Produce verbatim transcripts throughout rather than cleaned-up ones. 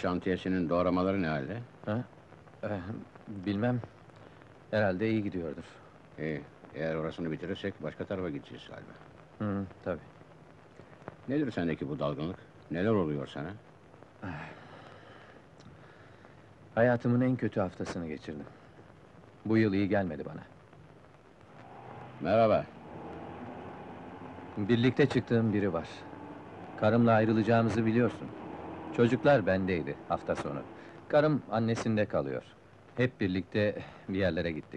şantiyesinin doğramaları ne halde? Ha? Eh, bilmem. Herhalde iyi gidiyordur. İyi, eğer orasını bitirirsek başka tarafa gideceğiz galiba. Hı, tabii. Nedir sendeki bu dalgınlık? Neler oluyor sana? Hayatımın en kötü haftasını geçirdim. Bu yıl iyi gelmedi bana. Merhaba. Birlikte çıktığım biri var. Karımla ayrılacağımızı biliyorsun. Çocuklar bendeydi hafta sonu. Karım annesinde kalıyor. Hep birlikte bir yerlere gittik.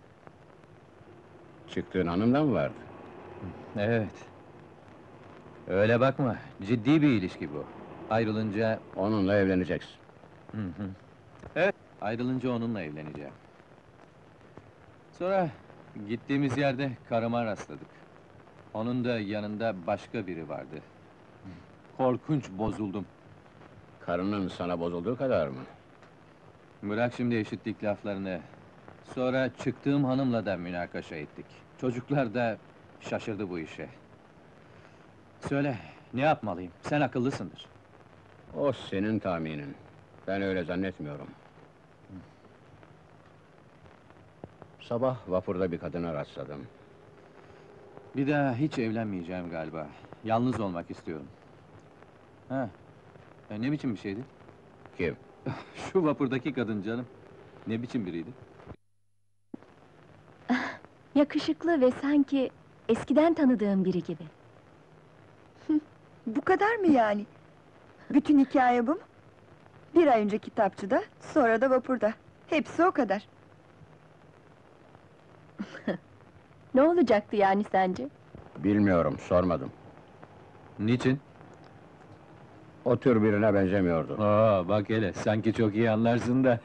Çıktığın hanımla mı vardı? Evet. Öyle bakma, ciddi bir ilişki bu. Ayrılınca... Onunla evleneceksin. Hı hı. Evet, ayrılınca onunla evleneceğim. Sonra gittiğimiz yerde karıma rastladık. Onun da yanında başka biri vardı. Korkunç bozuldum. Karının sana bozulduğu kadar mı? Bırak şimdi eşitlik laflarını. Sonra çıktığım hanımla da münakaşa ettik. Çocuklar da şaşırdı bu işe. Söyle, ne yapmalıyım? Sen akıllısındır. O senin tahminin. Ben öyle zannetmiyorum. Sabah vapurda bir kadına rastladım. Bir daha hiç evlenmeyeceğim galiba. Yalnız olmak istiyorum. Ha, e, ne biçim bir şeydi? Kim? Şu vapurdaki kadın canım. Ne biçim biriydi? Yakışıklı ve sanki eskiden tanıdığım biri gibi. Bu kadar mı yani? Bütün hikaye bu mu? Bir ay önce kitapçıda, sonra da vapurda. Hepsi o kadar. Ne olacaktı yani sence? Bilmiyorum, sormadım. Niçin? O tür birine benzemiyordu. Aa, bak hele, sanki çok iyi anlarsın da.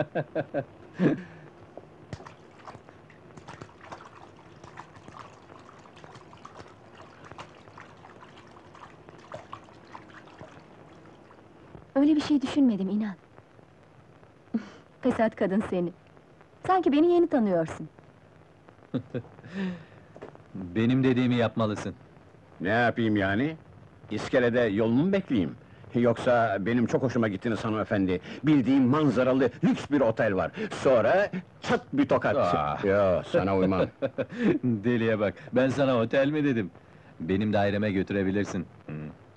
Öyle bir şey düşünmedim, inan. Fesat kadın seni. Sanki beni yeni tanıyorsun. Benim dediğimi yapmalısın. Ne yapayım yani? İskelede yolunu mu bekleyeyim? Yoksa benim çok hoşuma gittiniz hanımefendi. Bildiğim manzaralı lüks bir otel var. Sonra çat bir tokat. Ah! Yo, sana uymam. Deliye bak, ben sana otel mi dedim? Benim daireme götürebilirsin. Hı.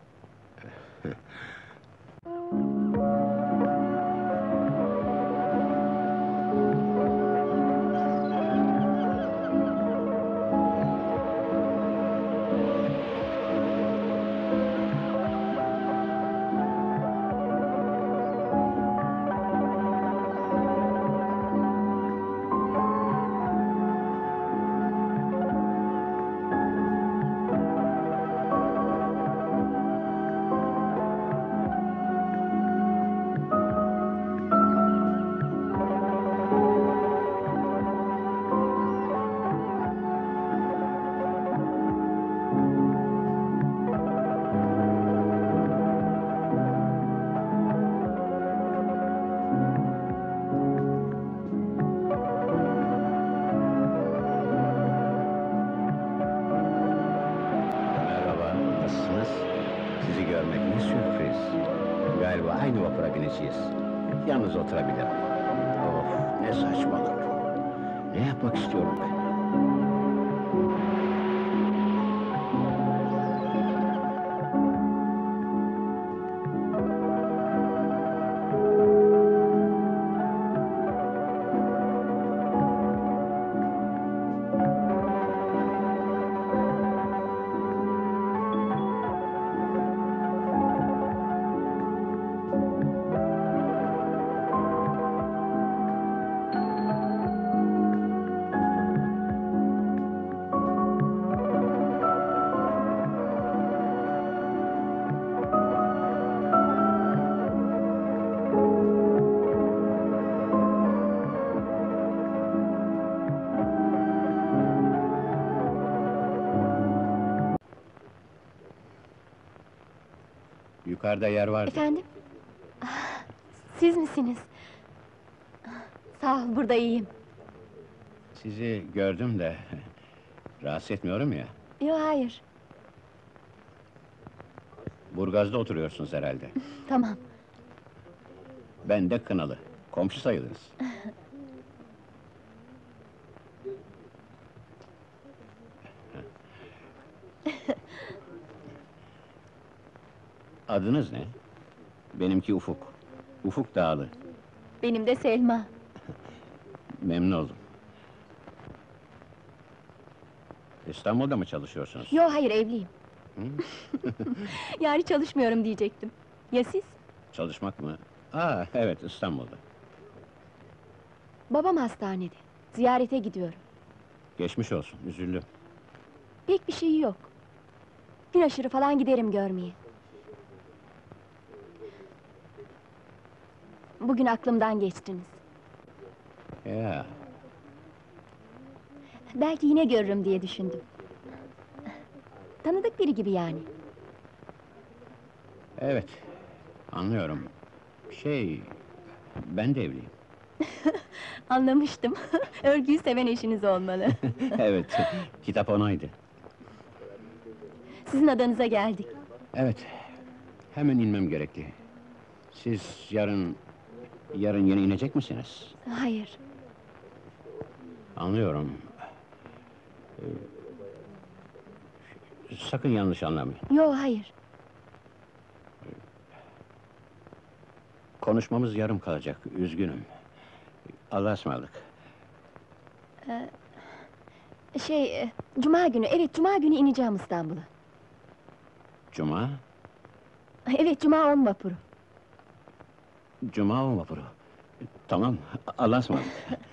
Merhaba, nasılsınız? Sizi görmek ne sürpriz. Galiba aynı vapura bineceğiz. Yalnız oturabilirim. Of, ne saçmalık. Ne yapmak istiyorum ben? Yukarıda yer vardı. Efendim? Ah, siz misiniz? Ah, sağ ol, burada iyiyim. Sizi gördüm de... rahatsız etmiyorum ya. Yo, hayır, Burgaz'da oturuyorsunuz herhalde. tamam. Ben de Kınalı. Komşu sayılırız. Adınız ne? Benimki Ufuk. Ufuk Dağlı. Benim de Selma. Memnun oldum. İstanbul'da mı çalışıyorsunuz? Yo, hayır, evliyim. Hı? Yani çalışmıyorum diyecektim. Ya siz? Çalışmak mı? Aa, evet, İstanbul'da. Babam hastanede. Ziyarete gidiyorum. Geçmiş olsun, üzüldüm. Pek bir şeyi yok. Gün aşırı falan giderim görmeye. Bugün aklımdan geçtiniz. Ya, Belki yine görürüm diye düşündüm. Tanıdık biri gibi yani. evet, anlıyorum. Şey, ben de evliyim. Anlamıştım. Örgüyü seven eşiniz olmalı. Evet, kitap onaydı. Sizin adanıza geldik. Evet, hemen inmem gerekli. Siz yarın, yarın yine inecek misiniz? Hayır. Anlıyorum. Ee, sakın yanlış anlamayın. Yo, hayır. Konuşmamız yarım kalacak, üzgünüm. Allah'a ısmarladık. Şey, e, cuma günü, evet, cuma günü ineceğim İstanbul'a. Cuma, Evet, cuma on vapuru. cuma o vapuru. Tamam, Allah'a ısmarladık.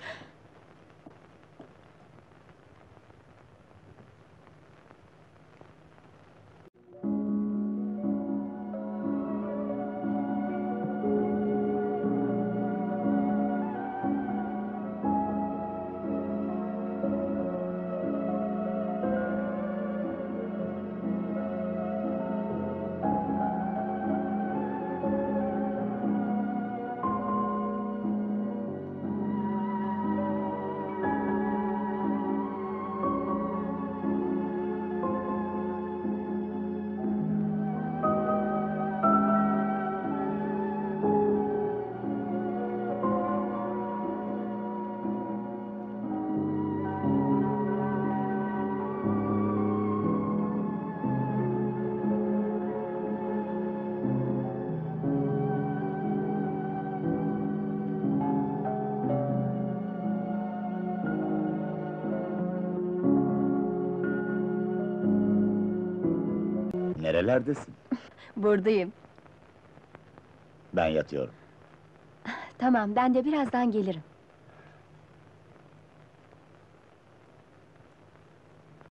Nerelerdesin? Buradayım. Ben yatıyorum. Tamam, ben de birazdan gelirim.